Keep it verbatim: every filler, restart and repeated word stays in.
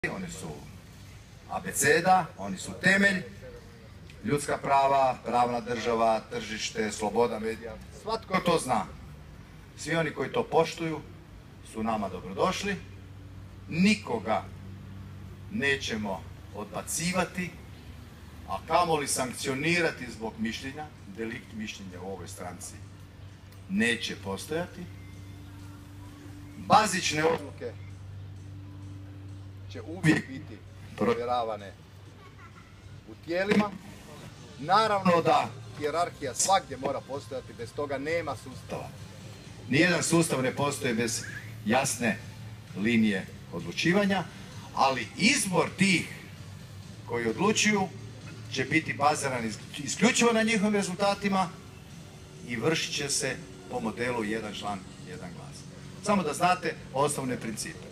Oni su abeceda, oni su temelj, ljudska prava, pravna država, tržište, sloboda medija, svatko to zna. Svi oni koji to poštuju su nama dobrodošli, nikoga nećemo odbacivati, a kamoli sankcionirati zbog mišljenja. Delikt mišljenja u ovoj stranci neće postojati. Bazične odluke će uvijek biti provjeravane u tijelima. Naravno da hijerarhija svagdje mora postojati, bez toga nema sustava. Nijedan sustav ne postoji bez jasne linije odlučivanja, ali izbor tih koji odlučuju će biti baziran isključivo na njihovim rezultatima i vršit će se po modelu jedan član, jedan glas. Samo da znate osnovne principe.